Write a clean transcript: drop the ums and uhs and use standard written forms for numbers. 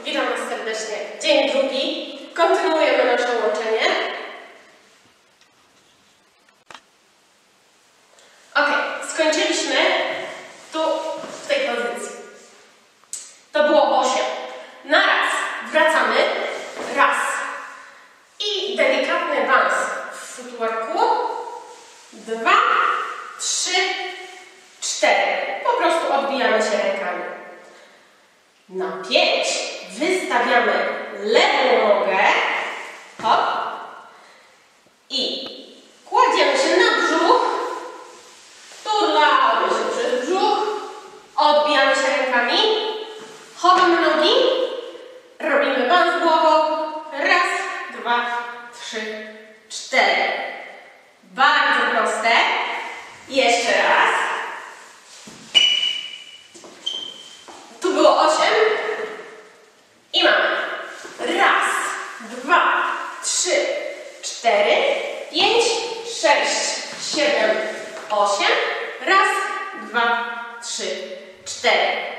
Witam Was serdecznie. Dzień drugi. Kontynuujemy nasze łączenie. Ok, skończyliśmy tu, w tej pozycji. To było 8. Na raz wracamy. Raz. I delikatny awans w footworku. 2, 3, 4. Po prostu odbijamy się rękami. Na 5 wystawiamy lewą nogę. Hop. I kładziemy się na brzuch. Turlamy się przez brzuch. Odbijamy się rękami. Chowamy nogi. Robimy awans głową. Raz, 2, 3, 4. Bardzo proste. Jeszcze raz. Tu było 8. I mamy. Raz, 2, 3, 4, 5, 6, 7, 8. Raz, 2, 3, 4.